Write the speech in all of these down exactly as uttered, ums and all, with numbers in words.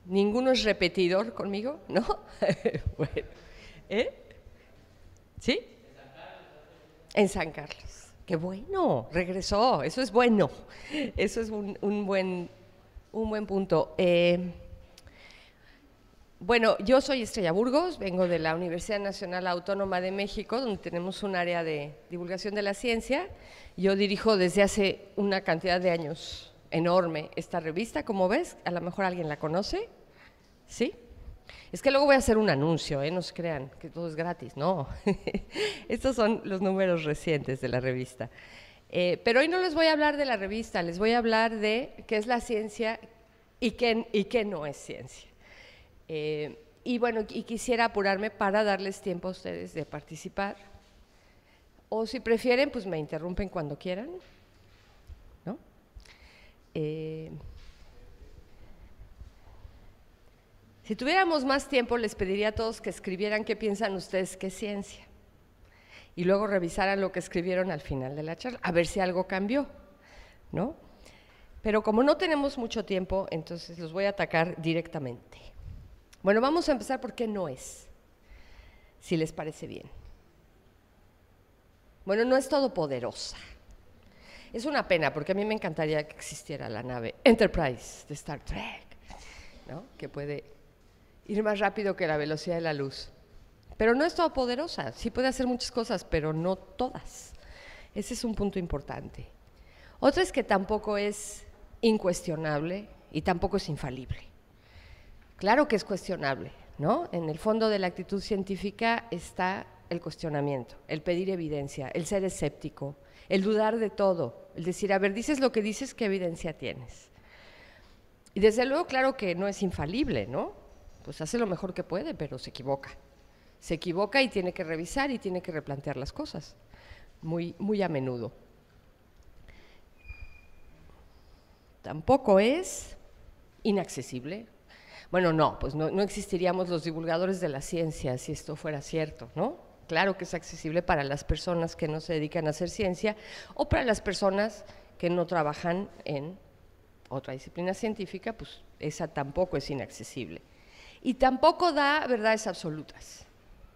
¿Ninguno es repetidor conmigo? ¿No? Bueno, ¿eh? ¿Sí? En San Carlos. ¡Qué bueno! Regresó, eso es bueno. Eso es un, un, buen, un buen punto. Eh, bueno, yo soy Estrella Burgos, vengo de la Universidad Nacional Autónoma de México, donde tenemos un área de divulgación de la ciencia. Yo dirijo desde hace una cantidad de años enorme esta revista, como ves, a lo mejor alguien la conoce, ¿sí? Es que luego voy a hacer un anuncio, ¿eh? No se crean que todo es gratis, no. Estos son los números recientes de la revista. Eh, pero hoy no les voy a hablar de la revista, les voy a hablar de qué es la ciencia y qué, y qué no es ciencia. Eh, y bueno, y quisiera apurarme para darles tiempo a ustedes de participar. O si prefieren, pues me interrumpen cuando quieran, ¿no? Eh, si tuviéramos más tiempo, les pediría a todos que escribieran qué piensan ustedes que es ciencia. Y luego revisaran lo que escribieron al final de la charla, a ver si algo cambió, ¿no? Pero como no tenemos mucho tiempo, entonces los voy a atacar directamente. Bueno, vamos a empezar por qué no es, si les parece bien. Bueno, no es todopoderosa. Es una pena, porque a mí me encantaría que existiera la nave Enterprise de Star Trek, ¿no? Que puede ir más rápido que la velocidad de la luz. Pero no es todopoderosa, sí puede hacer muchas cosas, pero no todas. Ese es un punto importante. Otra es que tampoco es incuestionable y tampoco es infalible. Claro que es cuestionable, ¿no? En el fondo de la actitud científica está el cuestionamiento, el pedir evidencia, el ser escéptico, el dudar de todo, el decir, a ver, dices lo que dices, ¿qué evidencia tienes? Y desde luego, claro que no es infalible, ¿no? Pues hace lo mejor que puede, pero se equivoca. Se equivoca y tiene que revisar y tiene que replantear las cosas, muy, muy a menudo. Tampoco es inaccesible. Bueno, no, pues no, no existiríamos los divulgadores de la ciencia si esto fuera cierto, ¿no? Claro que es accesible para las personas que no se dedican a hacer ciencia o para las personas que no trabajan en otra disciplina científica, pues esa tampoco es inaccesible. Y tampoco da verdades absolutas.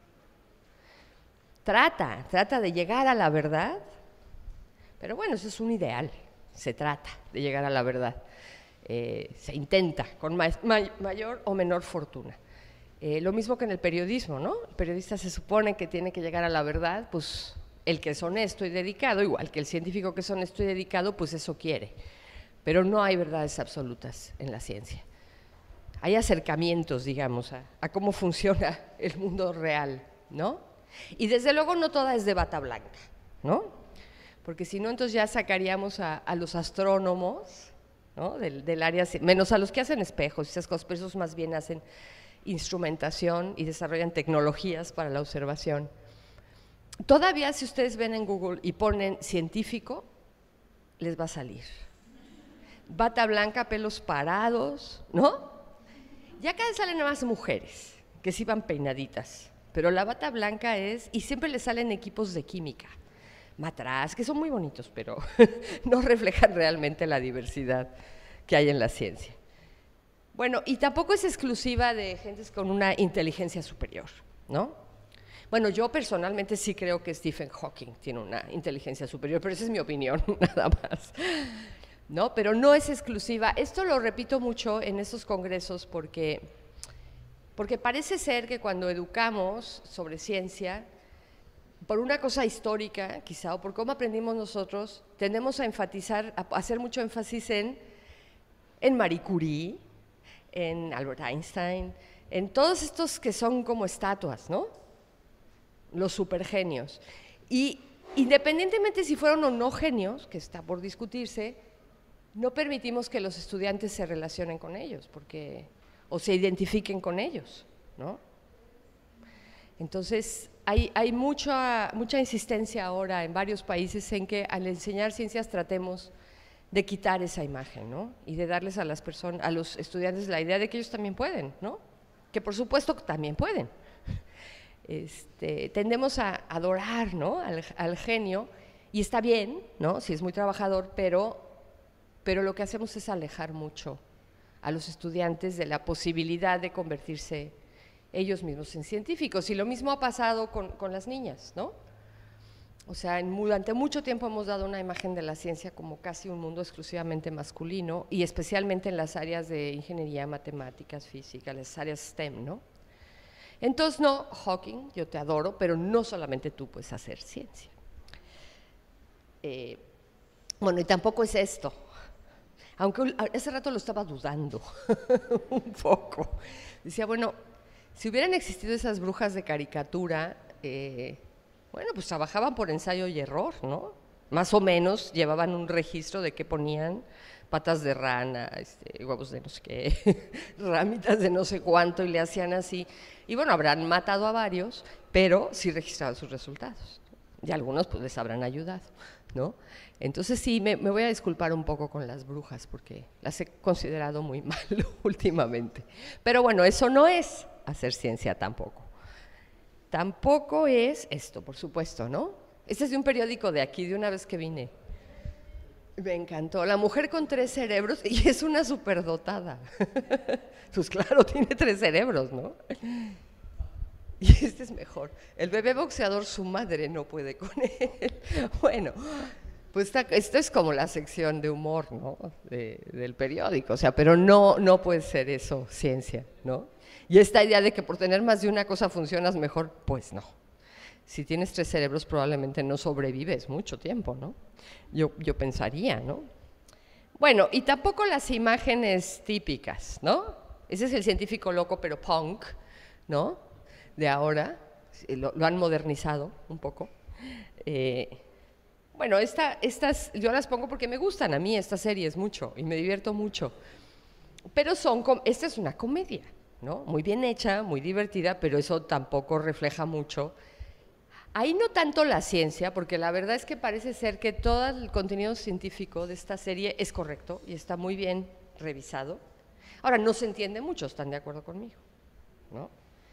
Trata, trata de llegar a la verdad, pero bueno, eso es un ideal, se trata de llegar a la verdad. Eh, se intenta con ma may mayor o menor fortuna. Eh, lo mismo que en el periodismo, ¿no? El periodista se supone que tiene que llegar a la verdad, pues el que es honesto y dedicado, igual que el científico que es honesto y dedicado, pues eso quiere. Pero no hay verdades absolutas en la ciencia. Hay acercamientos, digamos, a, a cómo funciona el mundo real, ¿no? Y desde luego no toda es de bata blanca, ¿no? Porque si no, entonces ya sacaríamos a, a los astrónomos, ¿no? Del, del área, menos a los que hacen espejos y esas cosas, pero esos más bien hacen instrumentación y desarrollan tecnologías para la observación. Todavía si ustedes ven en Google y ponen científico, les va a salir. Bata blanca, pelos parados, ¿no? Ya cada vez salen más mujeres, que sí van peinaditas, pero la bata blanca es, y siempre les salen equipos de química, matraz, que son muy bonitos, pero no reflejan realmente la diversidad que hay en la ciencia. Bueno, y tampoco es exclusiva de gentes con una inteligencia superior, ¿no? Bueno, yo personalmente sí creo que Stephen Hawking tiene una inteligencia superior, pero esa es mi opinión, nada más, ¿no? Pero no es exclusiva. Esto lo repito mucho en estos congresos porque, porque parece ser que cuando educamos sobre ciencia, por una cosa histórica, quizá, o por cómo aprendimos nosotros, tendemos a enfatizar, a hacer mucho énfasis en, en Marie Curie, en Albert Einstein, en todos estos que son como estatuas, ¿no? Los supergenios. Y independientemente si fueron o no genios, que está por discutirse, no permitimos que los estudiantes se relacionen con ellos, porque, o se identifiquen con ellos, ¿no? Entonces, hay, hay mucha, mucha insistencia ahora en varios países en que al enseñar ciencias tratemos de quitar esa imagen, ¿no? Y de darles a las personas, a los estudiantes la idea de que ellos también pueden, ¿no? Que por supuesto también pueden. Este, tendemos a adorar, ¿no? al, al genio, y está bien, ¿no? Si es muy trabajador, pero, pero lo que hacemos es alejar mucho a los estudiantes de la posibilidad de convertirse ellos mismos en científicos. Y lo mismo ha pasado con, con las niñas, ¿no? O sea, en, durante mucho tiempo hemos dado una imagen de la ciencia como casi un mundo exclusivamente masculino, y especialmente en las áreas de ingeniería, matemáticas, física, las áreas STEM, ¿no? Entonces, no, Hawking, yo te adoro, pero no solamente tú puedes hacer ciencia. Eh, bueno, y tampoco es esto, aunque hace rato lo estaba dudando un poco. Decía, bueno, si hubieran existido esas brujas de caricatura, eh, bueno, pues trabajaban por ensayo y error, ¿no? Más o menos llevaban un registro de qué ponían, patas de rana, este, huevos de no sé qué, ramitas de no sé cuánto, y le hacían así. Y bueno, habrán matado a varios, pero sí registraban sus resultados. Y algunos pues les habrán ayudado, ¿no? Entonces sí, me, me voy a disculpar un poco con las brujas, porque las he considerado muy mal últimamente. Pero bueno, eso no es hacer ciencia tampoco. Tampoco es esto, por supuesto, ¿no? Este es de un periódico de aquí, de una vez que vine. Me encantó. La mujer con tres cerebros, y es una superdotada. Pues claro, tiene tres cerebros, ¿no? Y este es mejor. El bebé boxeador, su madre no puede con él. Bueno, pues esta, esto es como la sección de humor, ¿no? De, del periódico, o sea, pero no, no puede ser eso ciencia, ¿no? Y esta idea de que por tener más de una cosa funcionas mejor, pues no. Si tienes tres cerebros probablemente no sobrevives mucho tiempo, ¿no? Yo, yo pensaría, ¿no? Bueno, y tampoco las imágenes típicas, ¿no? Ese es el científico loco pero punk, ¿no? De ahora, lo, lo han modernizado un poco. Eh, bueno, esta, estas yo las pongo porque me gustan a mí estas series mucho y me divierto mucho. Pero son, esta es una comedia, ¿no? Muy bien hecha, muy divertida, pero eso tampoco refleja mucho. Ahí no tanto la ciencia, porque la verdad es que parece ser que todo el contenido científico de esta serie es correcto y está muy bien revisado. Ahora, no se entiende mucho, ¿están de acuerdo conmigo? ¿No?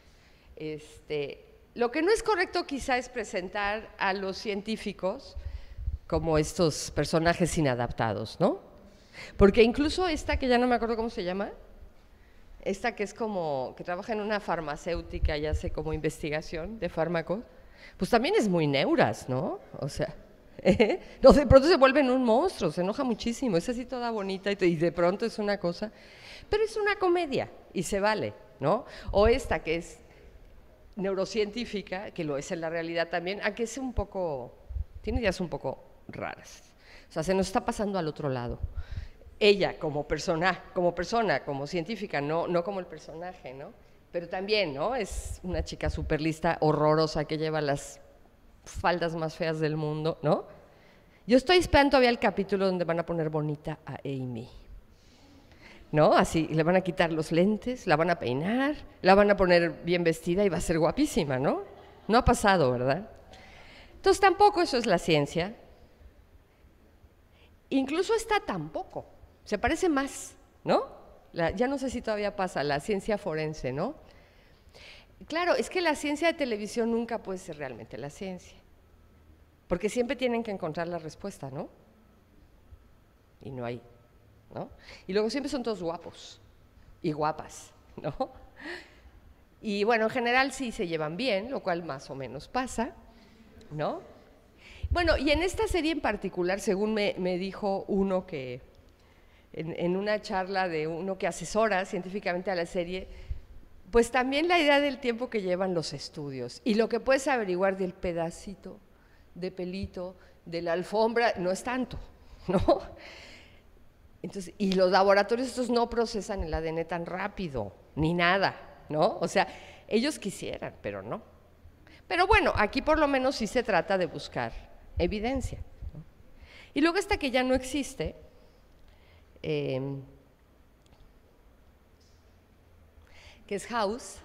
Este, lo que no es correcto quizá es presentar a los científicos como estos personajes inadaptados, ¿no? Porque incluso esta, que ya no me acuerdo cómo se llama, esta que es como, que trabaja en una farmacéutica y hace como investigación de fármacos, pues también es muy neuras, ¿no? O sea, ¿eh? No, de pronto se vuelven un monstruo, se enoja muchísimo, es así toda bonita y, y de pronto es una cosa, pero es una comedia y se vale, ¿no? O esta que es neurocientífica, que lo es en la realidad también, aunque es un poco, tiene ideas un poco raras, o sea, se nos está pasando al otro lado. Ella como persona, como persona, como científica, no, no como el personaje, ¿no? Pero también, ¿no? Es una chica súper lista, horrorosa, que lleva las faldas más feas del mundo, ¿no? Yo estoy esperando todavía el capítulo donde van a poner bonita a Amy, ¿no? Así, le van a quitar los lentes, la van a peinar, la van a poner bien vestida y va a ser guapísima, ¿no? No ha pasado, ¿verdad? Entonces tampoco eso es la ciencia. Incluso esta tampoco, se parece más, ¿no? La, ya no sé si todavía pasa, la ciencia forense, ¿no? Claro, es que la ciencia de televisión nunca puede ser realmente la ciencia, porque siempre tienen que encontrar la respuesta, ¿no? Y no hay, ¿no? Y luego siempre son todos guapos y guapas, ¿no? Y bueno, en general sí se llevan bien, lo cual más o menos pasa, ¿no? Bueno, y en esta serie en particular, según me, me dijo uno que, en, en una charla de uno que asesora científicamente a la serie, pues también la idea del tiempo que llevan los estudios y lo que puedes averiguar del pedacito de pelito de la alfombra no es tanto, ¿no? Entonces, y los laboratorios estos no procesan el A D N tan rápido, ni nada, ¿no? O sea, ellos quisieran, pero no. Pero bueno, aquí por lo menos sí se trata de buscar evidencia, ¿no? Y luego esta que ya no existe, eh, que es House.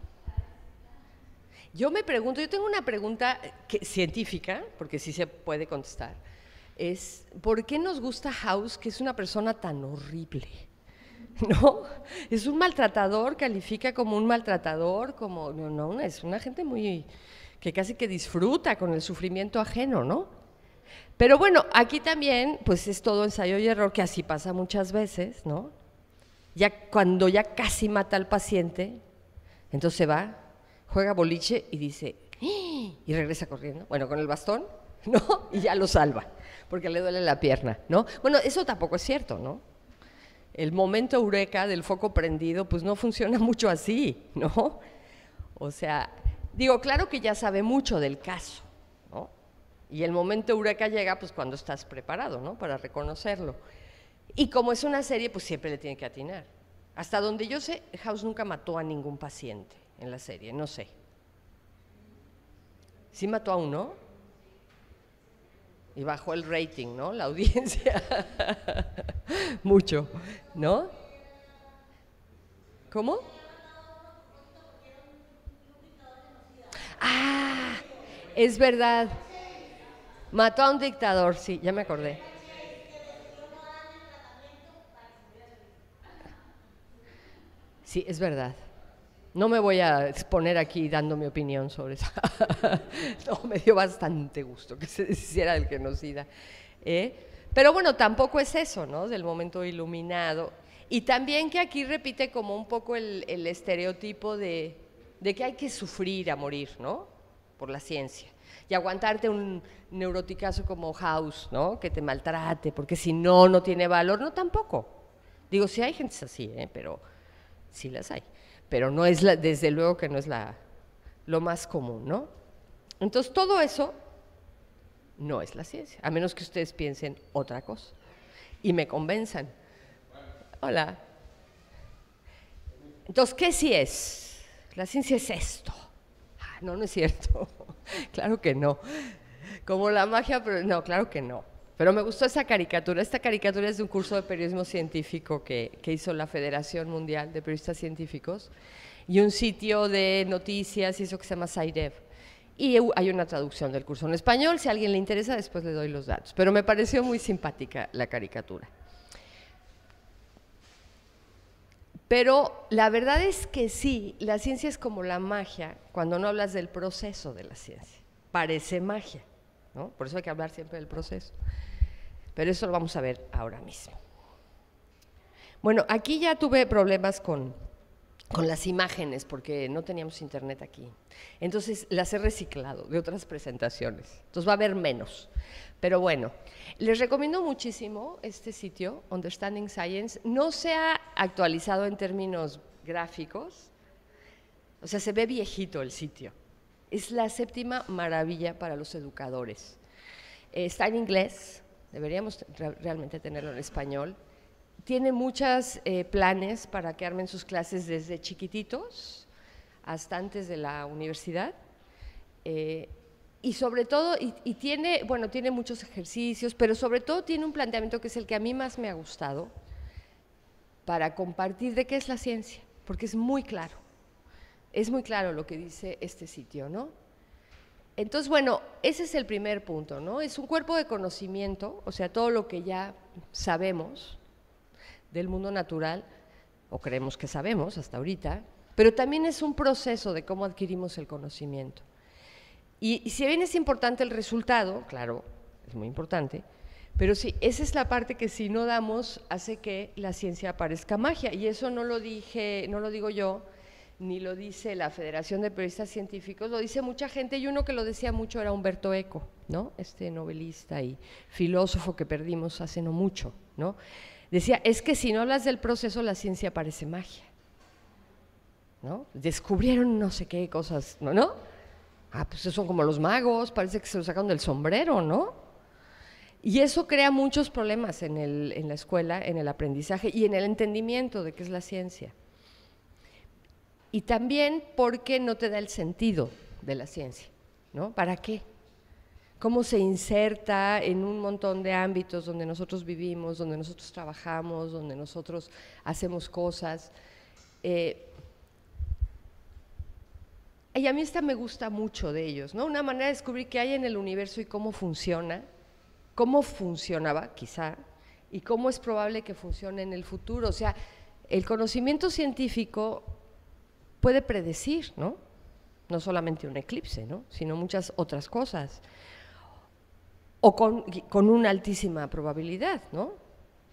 Yo me pregunto, yo tengo una pregunta que, científica, porque sí se puede contestar, es ¿por qué nos gusta House, que es una persona tan horrible? ¿No? Es un maltratador, califica como un maltratador, como, no, no, es una gente muy, que casi que disfruta con el sufrimiento ajeno, ¿no? Pero bueno, aquí también, pues es todo ensayo y error, que así pasa muchas veces, ¿no? Ya cuando ya casi mata al paciente, entonces se va, juega boliche y dice, ¡ah! Y regresa corriendo, bueno, con el bastón, ¿no? Y ya lo salva, porque le duele la pierna, ¿no? Bueno, eso tampoco es cierto, ¿no? El momento eureka del foco prendido, pues no funciona mucho así, ¿no? O sea, digo, claro que ya sabe mucho del caso, ¿no? Y el momento eureka llega pues cuando estás preparado, ¿no? Para reconocerlo. Y como es una serie, pues siempre le tiene que atinar. Hasta donde yo sé, House nunca mató a ningún paciente en la serie, no sé. ¿Sí mató a uno? Y bajó el rating, ¿no? La audiencia. Mucho, ¿no? ¿Cómo? Ah, es verdad. Mató a un dictador, sí, ya me acordé. Sí, es verdad. No me voy a exponer aquí dando mi opinión sobre eso. No, me dio bastante gusto que se hiciera el genocida. ¿eh? Pero bueno, tampoco es eso, ¿no? Del momento iluminado. Y también que aquí repite como un poco el, el estereotipo de, de que hay que sufrir a morir, ¿no? Por la ciencia. Y aguantarte un neuroticazo como House, ¿no? Que te maltrate, porque si no, no tiene valor. No, tampoco. Digo, sí hay gente así, ¿eh? Pero sí las hay, pero no es la, desde luego que no es la, lo más común, ¿no? Entonces todo eso no es la ciencia, a menos que ustedes piensen otra cosa y me convenzan. Hola. Entonces, ¿qué sí es? La ciencia es esto. Ah, no, no es cierto. Claro que no. Como la magia, pero no, claro que no. Pero me gustó esa caricatura. Esta caricatura es de un curso de periodismo científico que, que hizo la Federación Mundial de Periodistas Científicos y un sitio de noticias y eso que se llama SciDev. Y hay una traducción del curso en español. Si a alguien le interesa, después le doy los datos. Pero me pareció muy simpática la caricatura. Pero la verdad es que sí, la ciencia es como la magia cuando no hablas del proceso de la ciencia. Parece magia, ¿no? Por eso hay que hablar siempre del proceso. Pero eso lo vamos a ver ahora mismo. Bueno, aquí ya tuve problemas con, con las imágenes porque no teníamos internet aquí. Entonces las he reciclado de otras presentaciones. Entonces va a haber menos. Pero bueno, les recomiendo muchísimo este sitio, Understanding Science. No se ha actualizado en términos gráficos, o sea, se ve viejito el sitio. Es la séptima maravilla para los educadores. Eh, está en inglés, deberíamos re realmente tenerlo en español. Tiene muchos eh, planes para que armen sus clases desde chiquititos hasta antes de la universidad. Eh, y sobre todo, y, y tiene, bueno, tiene muchos ejercicios, pero sobre todo tiene un planteamiento que es el que a mí más me ha gustado para compartir de qué es la ciencia, porque es muy claro, es muy claro lo que dice este sitio, ¿no? Entonces, bueno, ese es el primer punto, ¿no? Es un cuerpo de conocimiento, o sea, todo lo que ya sabemos del mundo natural, o creemos que sabemos hasta ahorita, pero también es un proceso de cómo adquirimos el conocimiento. Y, y si bien es importante el resultado, claro, es muy importante, pero sí, esa es la parte que si no damos hace que la ciencia parezca magia, y eso no lo dije, no lo digo yo, ni lo dice la Federación de Periodistas Científicos, lo dice mucha gente, y uno que lo decía mucho era Humberto Eco, ¿no? Este novelista y filósofo que perdimos hace no mucho, ¿no? Decía, es que si no hablas del proceso, la ciencia parece magia, ¿no? Descubrieron no sé qué cosas, ¿no? ¿no? Ah, pues son como los magos, parece que se lo sacaron del sombrero, ¿no? Y eso crea muchos problemas en, el, en la escuela, en el aprendizaje y en el entendimiento de qué es la ciencia. Y también porque no te da el sentido de la ciencia, ¿no? ¿Para qué? Cómo se inserta en un montón de ámbitos donde nosotros vivimos, donde nosotros trabajamos, donde nosotros hacemos cosas. Eh, y a mí esta me gusta mucho de ellos, ¿no? Una manera de descubrir qué hay en el universo y cómo funciona, cómo funcionaba, quizá, y cómo es probable que funcione en el futuro. O sea, el conocimiento científico puede predecir, ¿no? No solamente un eclipse, ¿no? Sino muchas otras cosas. O con, con una altísima probabilidad, ¿no?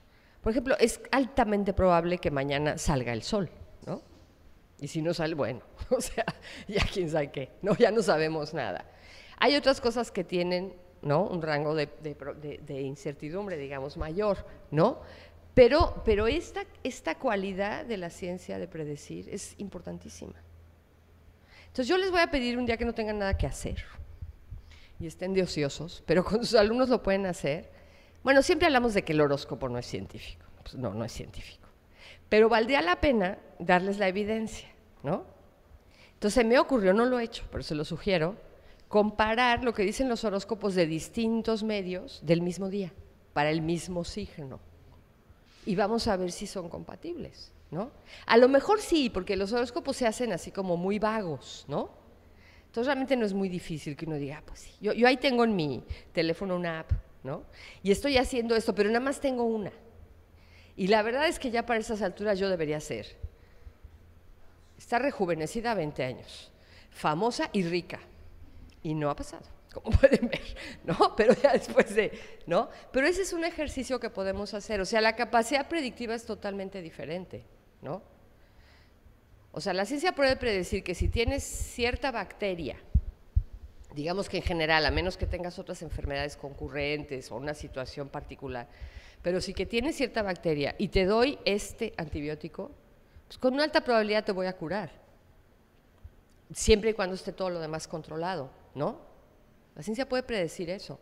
Por ejemplo, es altamente probable que mañana salga el sol, ¿no? Y si no sale, bueno, o sea, ya quién sabe qué, ¿no? Ya no sabemos nada. Hay otras cosas que tienen, ¿no?, un rango de, de, de, de incertidumbre, digamos, mayor, ¿no? Pero, pero esta, esta cualidad de la ciencia de predecir es importantísima. Entonces yo les voy a pedir un día que no tengan nada que hacer y estén de ociosos, pero con sus alumnos lo pueden hacer. Bueno, siempre hablamos de que el horóscopo no es científico. Pues no, no es científico. Pero valdría la pena darles la evidencia, ¿no? Entonces me ocurrió, no lo he hecho, pero se lo sugiero, comparar lo que dicen los horóscopos de distintos medios del mismo día, para el mismo signo. Y vamos a ver si son compatibles, ¿no? A lo mejor sí, porque los horóscopos se hacen así como muy vagos, ¿no? Entonces realmente no es muy difícil que uno diga, ah, pues sí, yo, yo ahí tengo en mi teléfono una app, ¿no? Y estoy haciendo esto, pero nada más tengo una. Y la verdad es que ya para esas alturas yo debería ser, está rejuvenecida a veinte años, famosa y rica, y no ha pasado, como pueden ver, ¿no? Pero ya después de, ¿no? Pero ese es un ejercicio que podemos hacer, o sea, la capacidad predictiva es totalmente diferente, ¿no? O sea, la ciencia puede predecir que si tienes cierta bacteria, digamos que en general, a menos que tengas otras enfermedades concurrentes o una situación particular, pero si que tienes cierta bacteria y te doy este antibiótico, pues con una alta probabilidad te voy a curar, siempre y cuando esté todo lo demás controlado, ¿no? La ciencia puede predecir eso.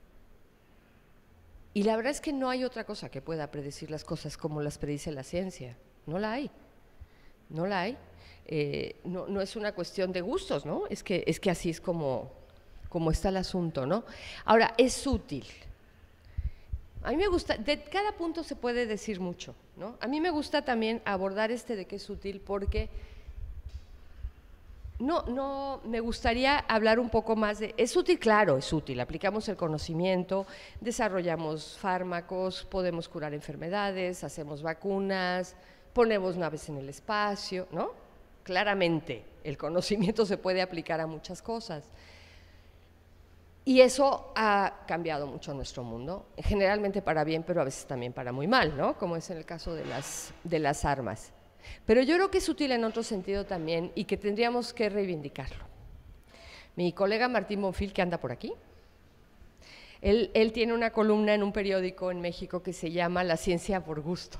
Y la verdad es que no hay otra cosa que pueda predecir las cosas como las predice la ciencia, no la hay. No la hay, eh, no, no es una cuestión de gustos, ¿no? Es que, es que así es como, como está el asunto, ¿no? Ahora, es útil. A mí me gusta, de cada punto se puede decir mucho, ¿no? A mí me gusta también abordar este de que es útil porque no, no, me gustaría hablar un poco más de, es útil, claro, es útil, aplicamos el conocimiento, desarrollamos fármacos, podemos curar enfermedades, hacemos vacunas, ponemos naves en el espacio, ¿no? Claramente, el conocimiento se puede aplicar a muchas cosas. Y eso ha cambiado mucho nuestro mundo, generalmente para bien, pero a veces también para muy mal, ¿no? Como es en el caso de las, de las armas. Pero yo creo que es útil en otro sentido también y que tendríamos que reivindicarlo. Mi colega Martín Bonfil, que anda por aquí, él, él tiene una columna en un periódico en México que se llama La ciencia por gusto.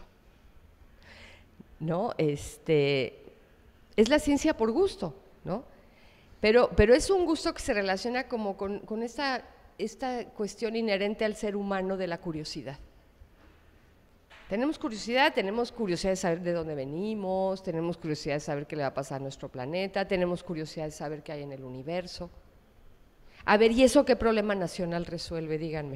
¿No? Este, es la ciencia por gusto, ¿no? Pero, pero es un gusto que se relaciona como con, con esta, esta cuestión inherente al ser humano de la curiosidad. Tenemos curiosidad, tenemos curiosidad de saber de dónde venimos, tenemos curiosidad de saber qué le va a pasar a nuestro planeta, tenemos curiosidad de saber qué hay en el universo. A ver, ¿y eso qué problema nacional resuelve? Díganme.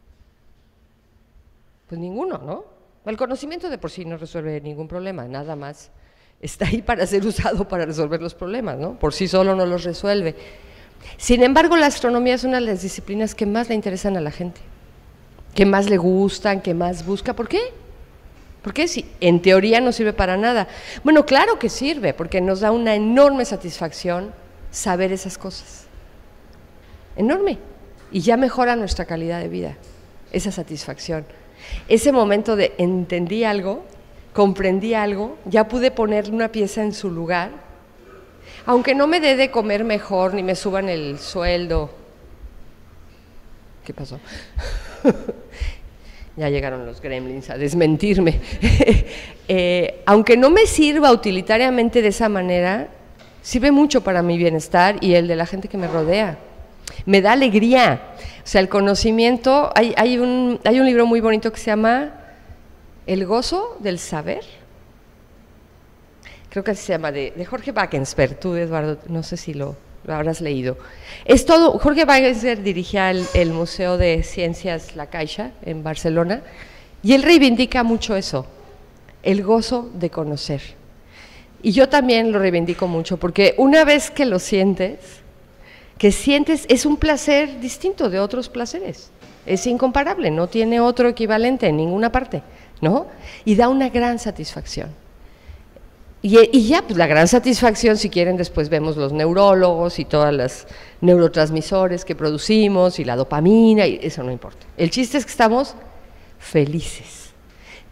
Pues ninguno, ¿no? El conocimiento de por sí no resuelve ningún problema, nada más está ahí para ser usado para resolver los problemas, ¿no? Por sí solo no los resuelve. Sin embargo, la astronomía es una de las disciplinas que más le interesan a la gente, que más le gustan, que más busca. ¿Por qué? Porque si en teoría no sirve para nada. Bueno, claro que sirve, porque nos da una enorme satisfacción saber esas cosas. Enorme. Y ya mejora nuestra calidad de vida, esa satisfacción. Ese momento de entendí algo, comprendí algo, ya pude poner una pieza en su lugar, aunque no me dé de comer mejor ni me suban el sueldo. ¿Qué pasó? Ya llegaron los gremlins a desmentirme. eh, aunque no me sirva utilitariamente de esa manera, sirve mucho para mi bienestar y el de la gente que me rodea. Me da alegría. O sea, el conocimiento, hay, hay, un, hay un libro muy bonito que se llama El gozo del saber. Creo que así se llama, de, de Jorge Wagensberg. Tú, Eduardo, no sé si lo, lo habrás leído. Es todo, Jorge Wagensberg dirigía el, el Museo de Ciencias La Caixa en Barcelona y él reivindica mucho eso, el gozo de conocer. Y yo también lo reivindico mucho porque una vez que lo sientes, que sientes, es un placer distinto de otros placeres, es incomparable, no tiene otro equivalente en ninguna parte, ¿no? Y da una gran satisfacción. Y, y ya, pues la gran satisfacción, si quieren, después vemos los neurólogos y todas las neurotransmisores que producimos y la dopamina, y eso no importa. El chiste es que estamos felices.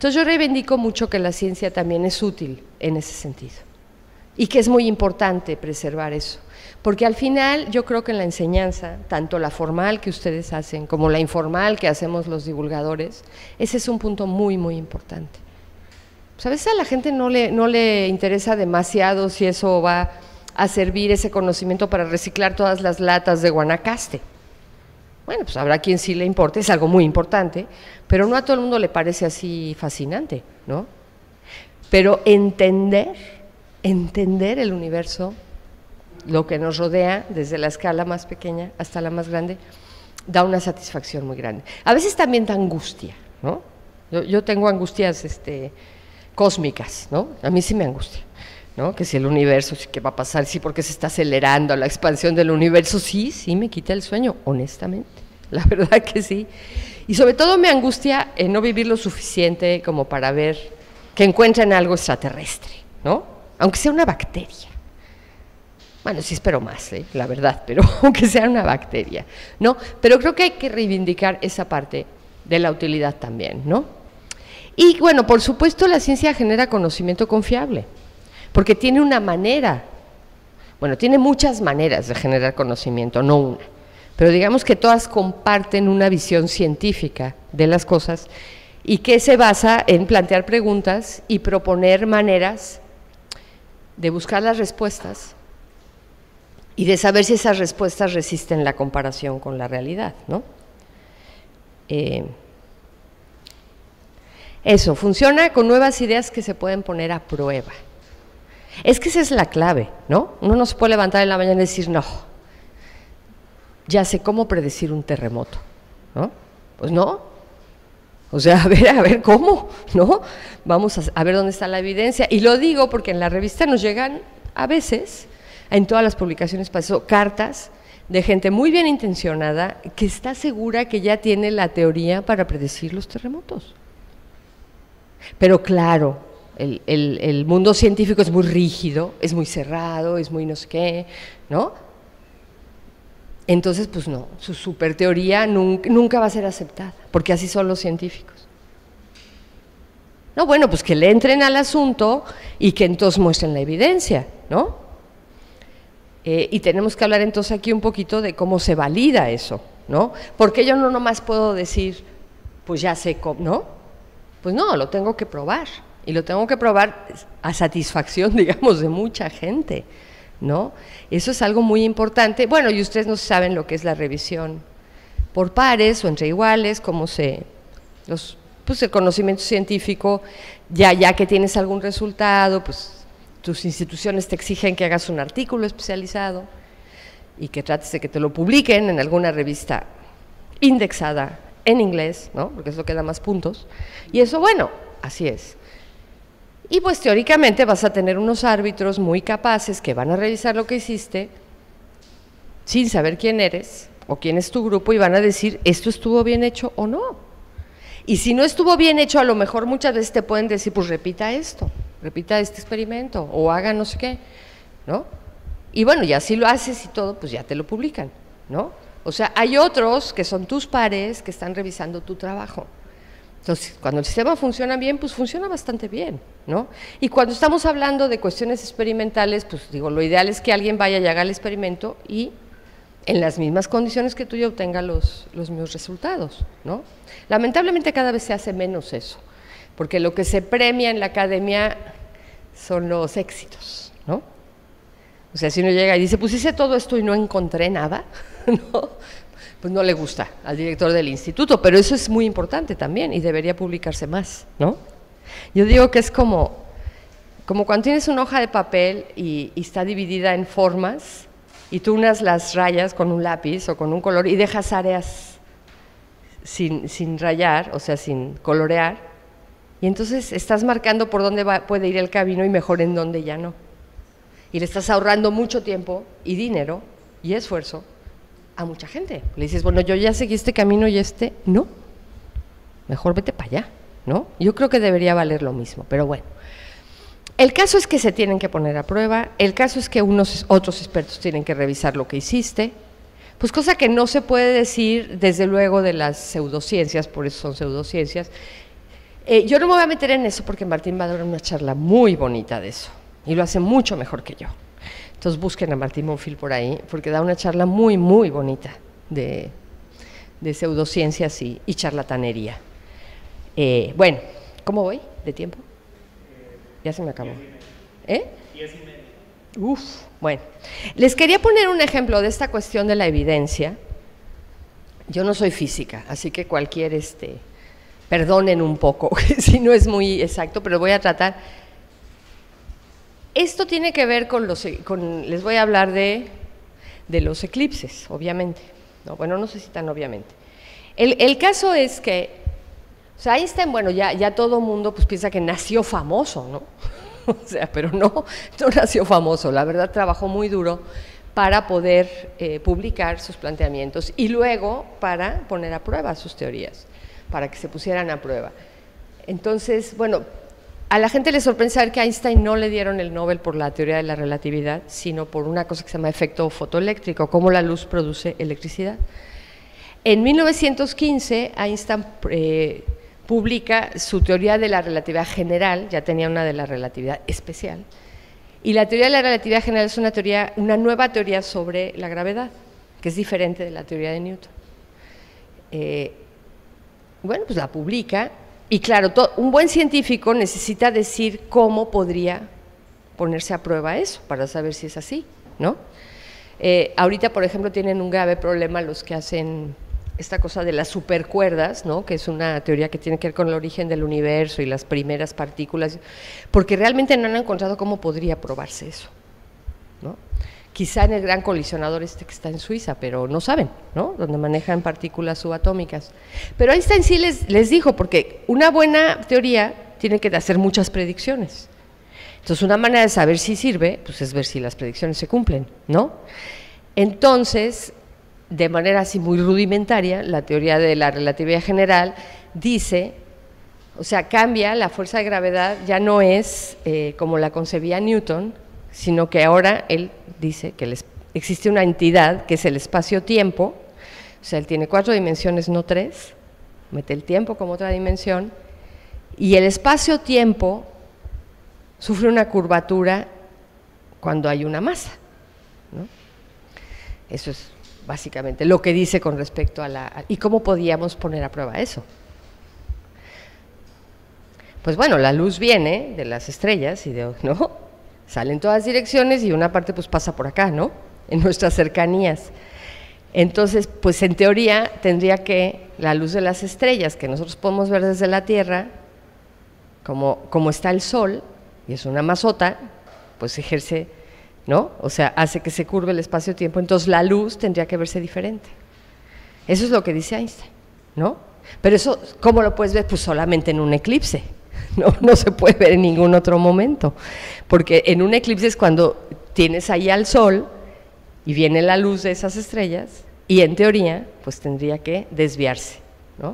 Entonces yo reivindico mucho que la ciencia también es útil en ese sentido y que es muy importante preservar eso, porque al final yo creo que en la enseñanza, tanto la formal que ustedes hacen como la informal que hacemos los divulgadores, ese es un punto muy, muy importante. Pues a veces a la gente no le, no le interesa demasiado si eso va a servir ese conocimiento para reciclar todas las latas de Guanacaste. Bueno, pues habrá quien sí le importe, es algo muy importante, pero no a todo el mundo le parece así fascinante, ¿no? Pero entender, entender el universo, lo que nos rodea, desde la escala más pequeña hasta la más grande, da una satisfacción muy grande. A veces también da angustia, ¿no? Yo, yo tengo angustias este, cósmicas, ¿no? A mí sí me angustia, ¿no? Que si el universo, ¿qué va a pasar? Sí, porque se está acelerando la expansión del universo. Sí, sí, me quita el sueño, honestamente, la verdad que sí. Y sobre todo me angustia en no vivir lo suficiente como para ver que encuentran algo extraterrestre, ¿no? Aunque sea una bacteria. Bueno, sí espero más, ¿eh? La verdad, pero aunque sea una bacteria, ¿no? Pero creo que hay que reivindicar esa parte de la utilidad también, ¿no? Y bueno, por supuesto la ciencia genera conocimiento confiable, porque tiene una manera, bueno, tiene muchas maneras de generar conocimiento, no una, pero digamos que todas comparten una visión científica de las cosas y que se basa en plantear preguntas y proponer maneras de buscar las respuestas y de saber si esas respuestas resisten la comparación con la realidad, ¿no? Eh, eso, funciona con nuevas ideas que se pueden poner a prueba. Es que esa es la clave, ¿no? Uno no se puede levantar en la mañana y decir, no, ya sé cómo predecir un terremoto, ¿no? Pues no. O sea, a ver, a ver cómo, ¿no? Vamos a, a ver dónde está la evidencia. Y lo digo porque en la revista nos llegan a veces, en todas las publicaciones pasó, cartas de gente muy bien intencionada que está segura que ya tiene la teoría para predecir los terremotos. Pero claro, el, el, el mundo científico es muy rígido, es muy cerrado, es muy no sé qué, ¿no? Entonces, pues no, su superteoría nunca, nunca va a ser aceptada, porque así son los científicos. No, bueno, pues que le entren al asunto y que entonces muestren la evidencia, ¿no? Eh, y tenemos que hablar entonces aquí un poquito de cómo se valida eso, ¿no? Porque yo no nomás puedo decir, pues ya sé cómo, ¿no? Pues no, lo tengo que probar, y lo tengo que probar a satisfacción, digamos, de mucha gente, ¿no? Eso es algo muy importante. Bueno, y ustedes no saben lo que es la revisión por pares o entre iguales, cómo se, los, pues el conocimiento científico, ya, ya que tienes algún resultado, pues tus instituciones te exigen que hagas un artículo especializado y que trates de que te lo publiquen en alguna revista indexada en inglés, ¿no? Porque es lo que da más puntos, y eso, bueno, así es. Y pues teóricamente vas a tener unos árbitros muy capaces que van a revisar lo que hiciste sin saber quién eres o quién es tu grupo y van a decir, ¿esto estuvo bien hecho o no? Y si no estuvo bien hecho, a lo mejor muchas veces te pueden decir, pues repita esto, repita este experimento o haga no sé qué, ¿no? Y bueno, ya si lo haces y todo, pues ya te lo publican, ¿no? O sea, hay otros que son tus pares que están revisando tu trabajo. Entonces, cuando el sistema funciona bien, pues funciona bastante bien, ¿no? Y cuando estamos hablando de cuestiones experimentales, pues digo, lo ideal es que alguien vaya y haga el experimento y en las mismas condiciones que tú y obtenga los, los mismos resultados, ¿no? Lamentablemente cada vez se hace menos eso, porque lo que se premia en la academia son los éxitos, ¿no? O sea, si uno llega y dice, pues hice todo esto y no encontré nada, ¿no? Pues no le gusta al director del instituto, pero eso es muy importante también y debería publicarse más, ¿no? Yo digo que es como, como cuando tienes una hoja de papel y, y está dividida en formas y tú unas las rayas con un lápiz o con un color y dejas áreas sin, sin rayar, o sea, sin colorear, y entonces estás marcando por dónde va, puede ir el camino y mejor en dónde ya no. Y le estás ahorrando mucho tiempo y dinero y esfuerzo a mucha gente. Le dices, bueno, yo ya seguí este camino y este no, mejor vete para allá, ¿no? Yo creo que debería valer lo mismo, pero bueno. El caso es que se tienen que poner a prueba, el caso es que unos otros expertos tienen que revisar lo que hiciste, pues cosa que no se puede decir desde luego de las pseudociencias, por eso son pseudociencias, Eh, yo no me voy a meter en eso porque Martín va a dar una charla muy bonita de eso, y lo hace mucho mejor que yo. Entonces busquen a Martín Monfil por ahí, porque da una charla muy, muy bonita de, de pseudociencias y, y charlatanería. Eh, bueno, ¿cómo voy de tiempo? Ya se me acabó. ¿Eh? Uf, bueno. Les quería poner un ejemplo de esta cuestión de la evidencia. Yo no soy física, así que cualquier, este, perdonen un poco, si no es muy exacto, pero voy a tratar. Esto tiene que ver con los, con, les voy a hablar de, de los eclipses, obviamente. No, bueno, no sé si tan obviamente. El, el caso es que, o sea, Einstein, bueno, ya, ya todo mundo pues piensa que nació famoso, ¿no? O sea, pero no, no nació famoso, la verdad trabajó muy duro para poder eh, publicar sus planteamientos y luego para poner a prueba sus teorías, para que se pusieran a prueba. Entonces, bueno, a la gente le sorprende saber que a Einstein no le dieron el Nobel por la teoría de la relatividad, sino por una cosa que se llama efecto fotoeléctrico, cómo la luz produce electricidad. En mil novecientos quince, Einstein eh, publica su teoría de la relatividad general, ya tenía una de la relatividad especial, y la teoría de la relatividad general es una teoría, una nueva teoría sobre la gravedad, que es diferente de la teoría de Newton. Eh, bueno, pues la publica. Y claro, todo, un buen científico necesita decir cómo podría ponerse a prueba eso, para saber si es así, ¿no? Eh, ahorita, por ejemplo, tienen un grave problema los que hacen esta cosa de las supercuerdas, ¿no? Que es una teoría que tiene que ver con el origen del universo y las primeras partículas, porque realmente no han encontrado cómo podría probarse eso, ¿no? Quizá en el gran colisionador este que está en Suiza, pero no saben, ¿no? Donde manejan partículas subatómicas. Pero Einstein sí les, les dijo, porque una buena teoría tiene que hacer muchas predicciones. Entonces, una manera de saber si sirve, pues es ver si las predicciones se cumplen, ¿no? Entonces, de manera así muy rudimentaria, la teoría de la relatividad general dice, o sea, cambia, la fuerza de gravedad ya no es eh, como la concebía Newton, sino que ahora él dice que les, existe una entidad que es el espacio-tiempo, o sea, él tiene cuatro dimensiones, no tres, mete el tiempo como otra dimensión, y el espacio-tiempo sufre una curvatura cuando hay una masa, ¿no? Eso es básicamente lo que dice con respecto a la… ¿Y cómo podíamos poner a prueba eso? Pues bueno, la luz viene de las estrellas y de… ¿no? Sale en todas direcciones y una parte pues pasa por acá, ¿no? En nuestras cercanías. Entonces, pues en teoría tendría que la luz de las estrellas que nosotros podemos ver desde la Tierra, como, como está el Sol, y es una masota, pues ejerce, ¿no? O sea, hace que se curve el espacio-tiempo, entonces la luz tendría que verse diferente. Eso es lo que dice Einstein, ¿no? Pero eso, ¿cómo lo puedes ver? Pues solamente en un eclipse. No, no se puede ver en ningún otro momento, porque en un eclipse es cuando tienes ahí al Sol y viene la luz de esas estrellas y en teoría pues tendría que desviarse, ¿no?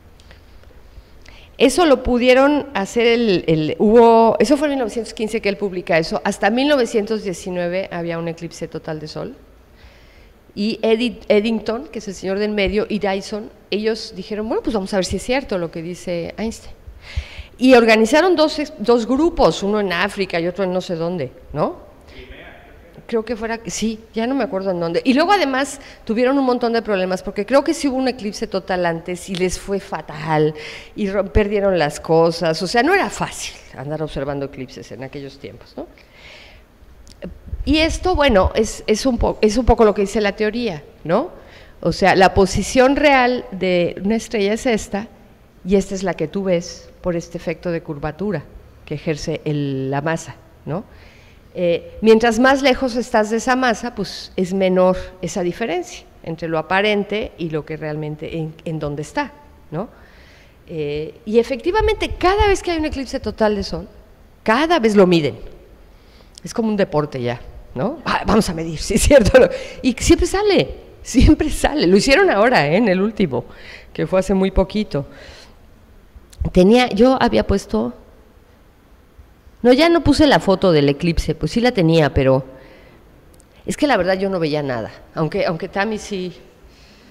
Eso lo pudieron hacer, el, el, hubo, eso fue en mil novecientos quince que él publica eso, hasta mil novecientos diecinueve había un eclipse total de Sol, y Edith, Eddington, que es el señor del medio, y Dyson, ellos dijeron, bueno, pues vamos a ver si es cierto lo que dice Einstein. Y organizaron dos, dos grupos, uno en África y otro en no sé dónde, ¿no? Creo que fuera, sí, ya no me acuerdo en dónde. Y luego además tuvieron un montón de problemas, porque creo que sí hubo un eclipse total antes y les fue fatal, y perdieron las cosas, o sea, no era fácil andar observando eclipses en aquellos tiempos, ¿no? Y esto, bueno, es, es, un, po es un poco lo que dice la teoría, ¿no? O sea, la posición real de una estrella es esta, y esta es la que tú ves por este efecto de curvatura que ejerce el, la masa, ¿no? Eh, mientras más lejos estás de esa masa, pues es menor esa diferencia entre lo aparente y lo que realmente, en, en dónde está, ¿no? Eh, y efectivamente, cada vez que hay un eclipse total de Sol, cada vez lo miden, es como un deporte ya, ¿no? Ah, vamos a medir, sí es cierto, y siempre sale, siempre sale, lo hicieron ahora, ¿eh? En el último, que fue hace muy poquito. Tenía, yo había puesto… No, ya no puse la foto del eclipse, pues sí la tenía, pero es que la verdad yo no veía nada, aunque, aunque Tami sí…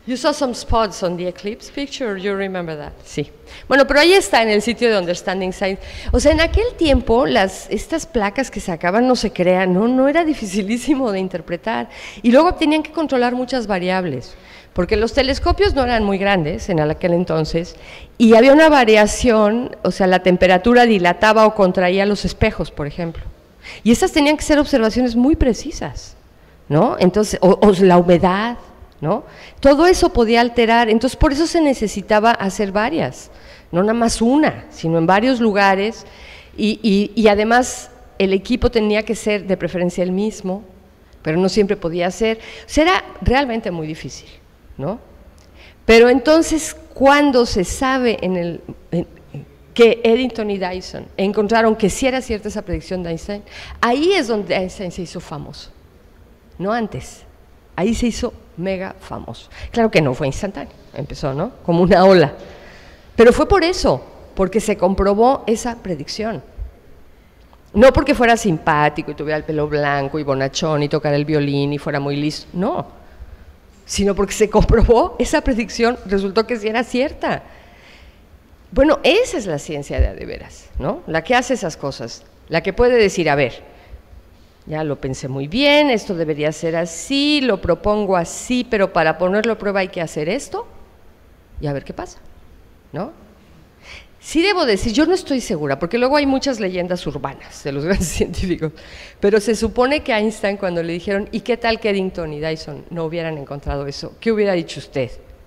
You saw some spots on the eclipse picture, you remember that? Sí. Bueno, pero ahí está en el sitio de Understanding Science. O sea, en aquel tiempo, las, estas placas que sacaban, no se crean, ¿no? No era dificilísimo de interpretar. Y luego tenían que controlar muchas variables, porque los telescopios no eran muy grandes en aquel entonces, y había una variación, o sea, la temperatura dilataba o contraía los espejos, por ejemplo. Y esas tenían que ser observaciones muy precisas, ¿no? Entonces, o, o la humedad, ¿no? Todo eso podía alterar, entonces por eso se necesitaba hacer varias, no nada más una, sino en varios lugares, y, y, y además el equipo tenía que ser de preferencia el mismo, pero no siempre podía ser, o sea, era realmente muy difícil, ¿no? Pero entonces, cuando se sabe en el, en, que Eddington y Dyson encontraron que sí era cierta esa predicción de Einstein, ahí es donde Einstein se hizo famoso, no antes. Ahí se hizo mega famoso. Claro que no fue instantáneo, empezó, ¿no? Como una ola. Pero fue por eso, porque se comprobó esa predicción. No porque fuera simpático y tuviera el pelo blanco y bonachón y tocara el violín y fuera muy listo, no. Sino porque se comprobó esa predicción, resultó que sí era cierta. Bueno, esa es la ciencia de a de veras, ¿no? La que hace esas cosas, la que puede decir, a ver, ya lo pensé muy bien, esto debería ser así, lo propongo así, pero para ponerlo a prueba hay que hacer esto y a ver qué pasa, ¿no? Sí debo decir, yo no estoy segura, porque luego hay muchas leyendas urbanas de los grandes científicos, pero se supone que Einstein, cuando le dijeron, ¿y qué tal que Eddington y Dyson no hubieran encontrado eso? ¿Qué hubiera dicho usted?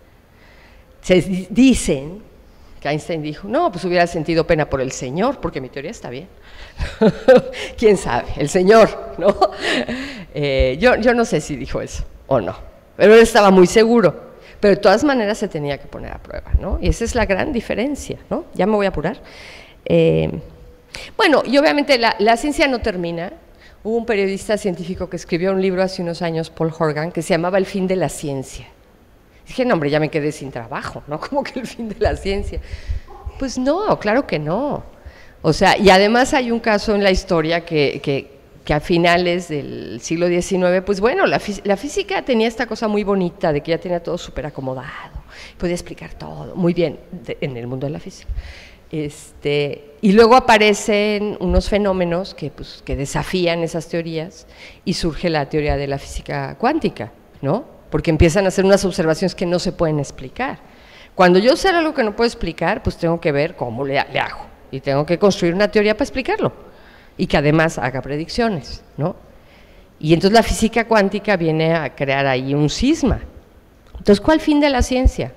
Se dicen que Einstein dijo, no, pues hubiera sentido pena por el Señor, porque mi teoría está bien. ¿Quién sabe? El Señor, ¿no? Eh, yo, yo no sé si dijo eso o no, pero él estaba muy seguro, pero de todas maneras se tenía que poner a prueba, ¿no? Y esa es la gran diferencia, ¿no? Ya me voy a apurar. Eh, bueno, y obviamente la, la ciencia no termina. Hubo un periodista científico que escribió un libro hace unos años, Paul Horgan, que se llamaba El fin de la ciencia. Dije, no, hombre, ya me quedé sin trabajo, ¿no? ¿Cómo que el fin de la ciencia? Pues no, claro que no. O sea, y además hay un caso en la historia que, que, que a finales del siglo diecinueve, pues bueno, la, la física tenía esta cosa muy bonita de que ya tenía todo súper acomodado, podía explicar todo, muy bien, de, en el mundo de la física. Este, y luego aparecen unos fenómenos que, pues, que desafían esas teorías y surge la teoría de la física cuántica, ¿no? Porque empiezan a hacer unas observaciones que no se pueden explicar. Cuando yo sé algo que no puedo explicar, pues tengo que ver cómo le, le hago, y tengo que construir una teoría para explicarlo, y que además haga predicciones, ¿no? Y entonces la física cuántica viene a crear ahí un cisma. Entonces, ¿cuál fin de la ciencia?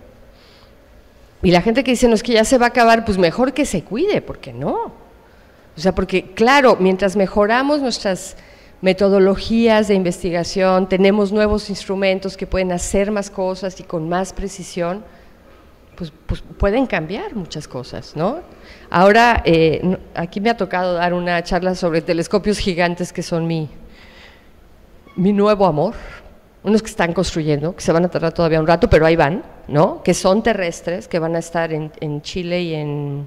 Y la gente que dice, no, es que ya se va a acabar, pues mejor que se cuide, porque no. O sea, porque claro, mientras mejoramos nuestras metodologías de investigación, tenemos nuevos instrumentos que pueden hacer más cosas y con más precisión, pues, pues pueden cambiar muchas cosas, ¿no? Ahora, eh, aquí me ha tocado dar una charla sobre telescopios gigantes que son mi, mi nuevo amor, unos que están construyendo, que se van a tardar todavía un rato, pero ahí van, ¿no? Que son terrestres, que van a estar en, en Chile y en,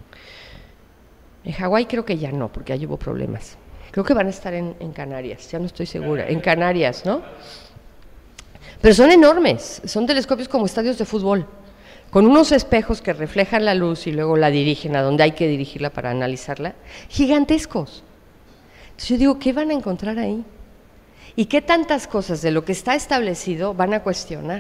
en Hawái creo que ya no, porque ahí hubo problemas. Creo que van a estar en, en Canarias, ya no estoy segura, en Canarias, ¿no? Pero son enormes, son telescopios como estadios de fútbol, con unos espejos que reflejan la luz y luego la dirigen a donde hay que dirigirla para analizarla, gigantescos. Entonces yo digo, ¿qué van a encontrar ahí? ¿Y qué tantas cosas de lo que está establecido van a cuestionar?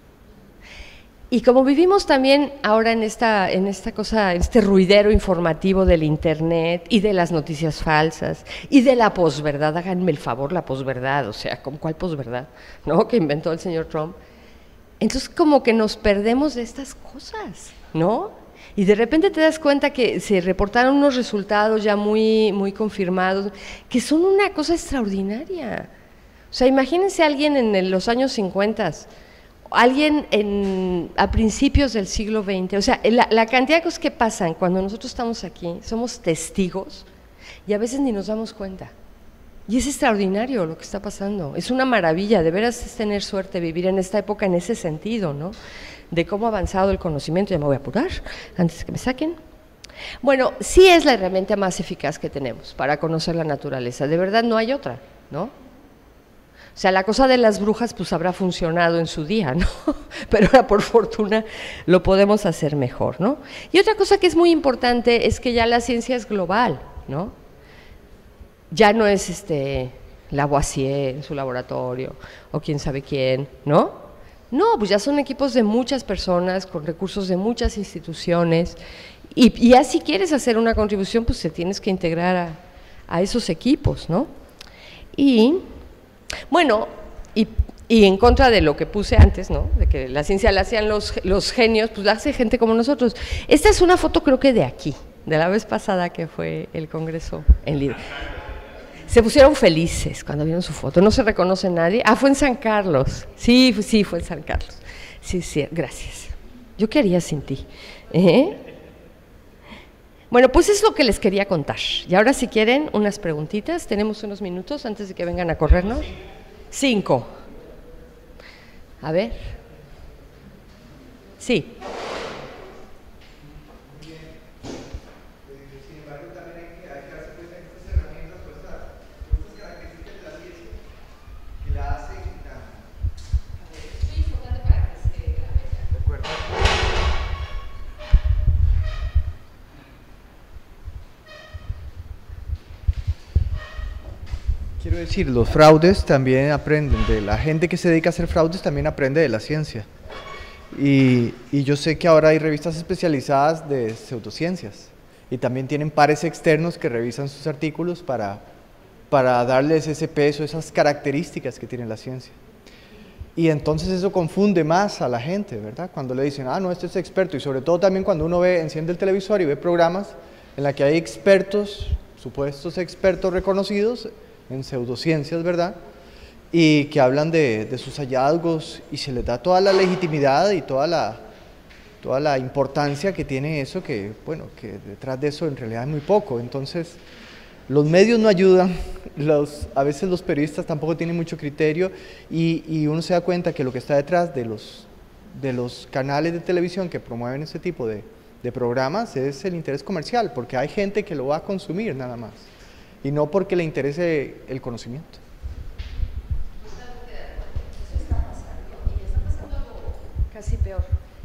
Y como vivimos también ahora en esta, en esta cosa, en este ruidero informativo del internet y de las noticias falsas y de la posverdad, háganme el favor, la posverdad, o sea, ¿con cuál posverdad? ¿No? Que inventó el señor Trump. Entonces como que nos perdemos de estas cosas, ¿no? Y de repente te das cuenta que se reportaron unos resultados ya muy, muy confirmados, que son una cosa extraordinaria. O sea, imagínense a alguien en los años cincuenta, alguien en, a principios del siglo veinte, o sea, la, la cantidad de cosas que pasan cuando nosotros estamos aquí, somos testigos y a veces ni nos damos cuenta. Y es extraordinario lo que está pasando, es una maravilla, de veras es tener suerte vivir en esta época en ese sentido, ¿no? De cómo ha avanzado el conocimiento. Ya me voy a apurar antes que me saquen. Bueno, sí es la herramienta más eficaz que tenemos para conocer la naturaleza, de verdad no hay otra, ¿no? O sea, la cosa de las brujas pues habrá funcionado en su día, ¿no? Pero ahora por fortuna lo podemos hacer mejor, ¿no? Y otra cosa que es muy importante es que ya la ciencia es global, ¿no? Ya no es este Lavoisier en su laboratorio o quién sabe quién, ¿no? No, pues ya son equipos de muchas personas con recursos de muchas instituciones y, y ya si quieres hacer una contribución pues te tienes que integrar a, a esos equipos, ¿no? Y bueno, y, y en contra de lo que puse antes, ¿no? De que la ciencia la hacían los, los genios, pues la hace gente como nosotros. Esta es una foto creo que de aquí, de la vez pasada que fue el congreso en Lida. Se pusieron felices cuando vieron su foto, no se reconoce nadie. Ah, fue en San Carlos, sí, sí, fue en San Carlos. Sí, sí, gracias. Yo qué haría sin ti. ¿Eh? Bueno, pues es lo que les quería contar. Y ahora si quieren unas preguntitas, tenemos unos minutos antes de que vengan a corrernos. Cinco. A ver. Sí. Quiero decir, los fraudes también aprenden, de la gente que se dedica a hacer fraudes también aprende de la ciencia. Y, y yo sé que ahora hay revistas especializadas de pseudociencias y también tienen pares externos que revisan sus artículos para, para darles ese peso, esas características que tiene la ciencia. Y entonces eso confunde más a la gente, ¿verdad? Cuando le dicen, ah, no, este es experto, y sobre todo también cuando uno ve, enciende el televisor y ve programas en la que hay expertos, supuestos expertos reconocidos, en pseudociencias, ¿verdad? Y que hablan de, de sus hallazgos y se les da toda la legitimidad y toda la, toda la importancia que tiene eso, que bueno, que detrás de eso en realidad hay muy poco. Entonces, los medios no ayudan, los, a veces los periodistas tampoco tienen mucho criterio y, y uno se da cuenta que lo que está detrás de los, de los canales de televisión que promueven ese tipo de, de programas es el interés comercial, porque hay gente que lo va a consumir nada más. Y no porque le interese el conocimiento. Eso está pasando y está pasando algo casi peor.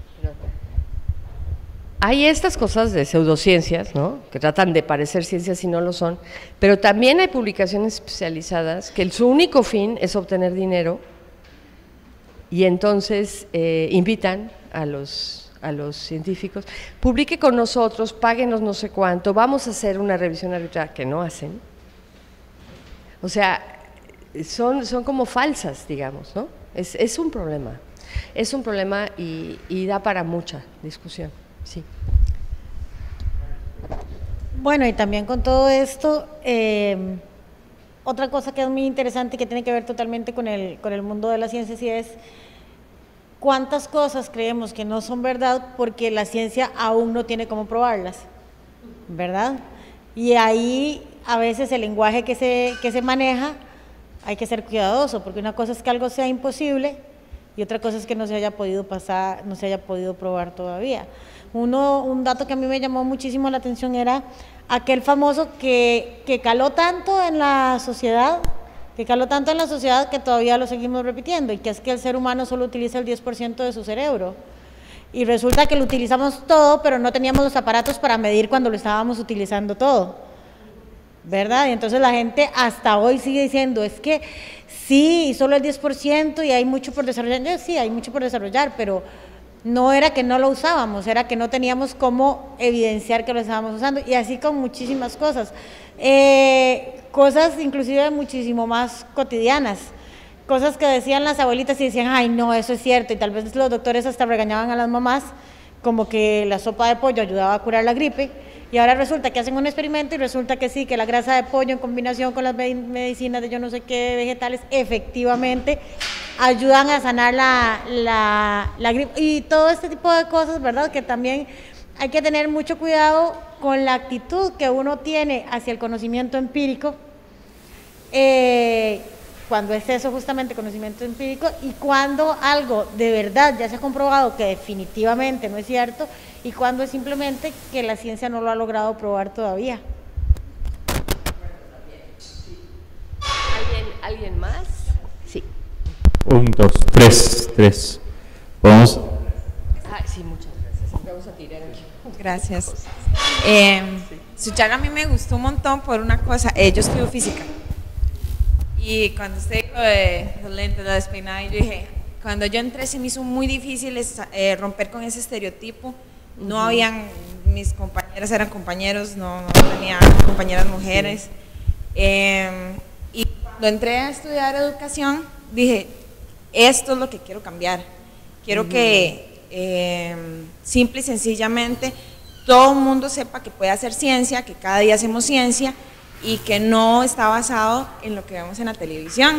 Hay estas cosas de pseudociencias, ¿no? Que tratan de parecer ciencias y no lo son, pero también hay publicaciones especializadas que su único fin es obtener dinero y entonces eh, invitan a los a los científicos, publique con nosotros, páguenos no sé cuánto, vamos a hacer una revisión arbitral, que no hacen. O sea, son, son como falsas, digamos, ¿no? Es, es un problema, es un problema y, y da para mucha discusión, sí. Bueno, y también con todo esto, eh, otra cosa que es muy interesante y que tiene que ver totalmente con el, con el mundo de la ciencia, sí es cuántas cosas creemos que no son verdad porque la ciencia aún no tiene cómo probarlas, ¿verdad? Y ahí a veces el lenguaje que se, que se maneja hay que ser cuidadoso, porque una cosa es que algo sea imposible y otra cosa es que no se haya podido pasar, no se haya podido probar todavía. Uno, un dato que a mí me llamó muchísimo la atención era aquel famoso que, que caló tanto en la sociedad, que caló tanto en la sociedad que todavía lo seguimos repitiendo, y que es que el ser humano solo utiliza el diez por ciento de su cerebro. Y resulta que lo utilizamos todo, pero no teníamos los aparatos para medir cuando lo estábamos utilizando todo, ¿verdad? Y entonces la gente hasta hoy sigue diciendo, es que sí, solo el diez por ciento y hay mucho por desarrollar. Sí, hay mucho por desarrollar, pero no era que no lo usábamos, era que no teníamos cómo evidenciar que lo estábamos usando, y así con muchísimas cosas. Eh, cosas inclusive muchísimo más cotidianas, cosas que decían las abuelitas y decían, ay no, eso es cierto, y tal vez los doctores hasta regañaban a las mamás, como que la sopa de pollo ayudaba a curar la gripe, y ahora resulta que hacen un experimento y resulta que sí, que la grasa de pollo en combinación con las medicinas de yo no sé qué vegetales efectivamente ayudan a sanar la, la, la gripe, y todo este tipo de cosas, ¿verdad? Que también hay que tener mucho cuidado con la actitud que uno tiene hacia el conocimiento empírico, eh, cuando es eso justamente conocimiento empírico, y cuando algo de verdad ya se ha comprobado que definitivamente no es cierto, y cuando es simplemente que la ciencia no lo ha logrado probar todavía. ¿Alguien, ¿alguien más? Un, dos, tres, tres. Vamos. Ah, sí, muchas gracias. Vamos a tirar aquí. Gracias. Eh, su charla a mí me gustó un montón por una cosa. Eh, yo estudio física. Y cuando usted dijo de los lentes, la despeinada, yo dije, cuando yo entré se me hizo muy difícil eh, romper con ese estereotipo. No uh-huh. habían, mis compañeras eran compañeros, no, no tenía compañeras mujeres. Eh, y cuando entré a estudiar educación, dije, esto es lo que quiero cambiar. Quiero uh-huh. que eh, simple y sencillamente todo el mundo sepa que puede hacer ciencia, que cada día hacemos ciencia y que no está basado en lo que vemos en la televisión.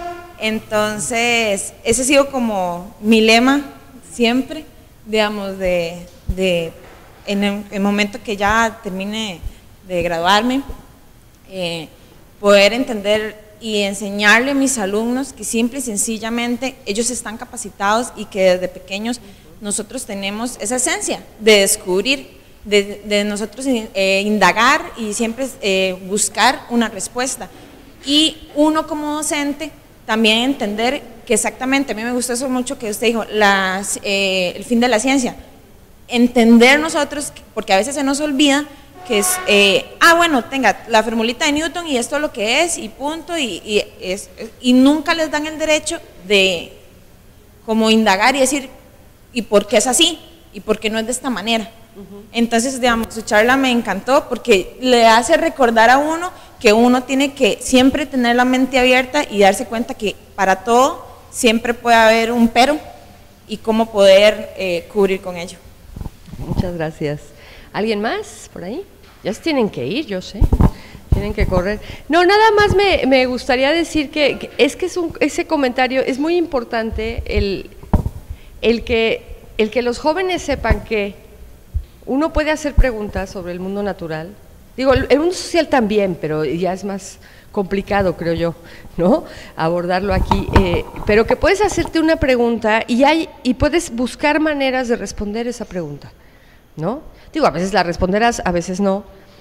Entonces, ese ha sido como mi lema siempre, digamos, de, de en el, el momento que ya termine de graduarme, eh, poder entender y enseñarle a mis alumnos que simple y sencillamente ellos están capacitados y que desde pequeños nosotros tenemos esa esencia de descubrir, de, de nosotros eh, indagar y siempre eh, buscar una respuesta. Y uno como docente también entender que exactamente, a mí me gustó eso mucho que usted dijo, las, eh, el fin de la ciencia, entender nosotros, porque a veces se nos olvida que es, eh, ah bueno, tenga la formulita de Newton y esto es lo que es y punto, y, y, es, y nunca les dan el derecho de como indagar y decir, ¿y por qué es así? ¿Y por qué no es de esta manera? Uh-huh. Entonces, digamos, su charla me encantó porque le hace recordar a uno que uno tiene que siempre tener la mente abierta y darse cuenta que para todo siempre puede haber un pero y cómo poder eh, cubrir con ello. Muchas gracias. ¿Alguien más por ahí? Ya se tienen que ir, yo sé. Tienen que correr. No, nada más me, me gustaría decir que, que es que es un, ese comentario es muy importante, el, el, que, el que los jóvenes sepan que uno puede hacer preguntas sobre el mundo natural. Digo, el, el mundo social también, pero ya es más complicado, creo yo, ¿no? Abordarlo aquí. Eh, pero que puedes hacerte una pregunta y, hay, y puedes buscar maneras de responder esa pregunta, ¿no? Digo, a veces la responderás, a veces no,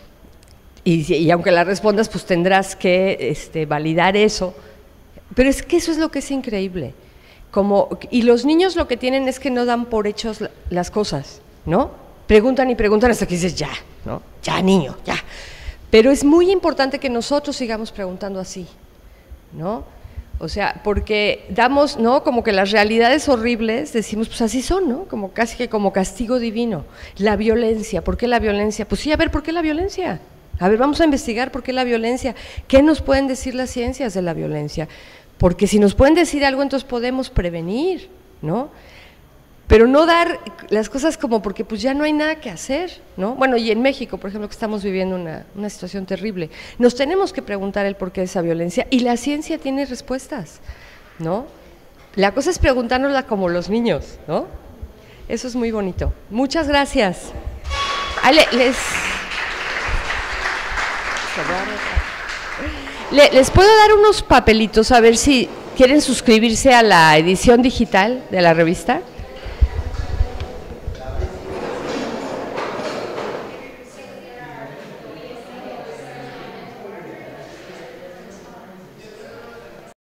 y, y aunque la respondas, pues tendrás que este, validar eso, pero es que eso es lo que es increíble, como, y los niños lo que tienen es que no dan por hechos las cosas, ¿no? Preguntan y preguntan hasta que dices, ya, ¿no? Ya, niño, ya, pero es muy importante que nosotros sigamos preguntando así, ¿no? O sea, porque damos, ¿no? Como que las realidades horribles, decimos, pues así son, ¿no? Como casi que como castigo divino. La violencia, ¿por qué la violencia? Pues sí, a ver, ¿por qué la violencia? A ver, vamos a investigar por qué la violencia. ¿Qué nos pueden decir las ciencias de la violencia? Porque si nos pueden decir algo, entonces podemos prevenir, ¿no? Pero no dar las cosas como porque pues ya no hay nada que hacer, ¿no? Bueno, y en México, por ejemplo, que estamos viviendo una, una situación terrible, nos tenemos que preguntar el porqué de esa violencia y la ciencia tiene respuestas, ¿no? La cosa es preguntárnosla como los niños, ¿no? Eso es muy bonito. Muchas gracias. Ale, les, le, les puedo dar unos papelitos a ver si quieren suscribirse a la edición digital de la revista.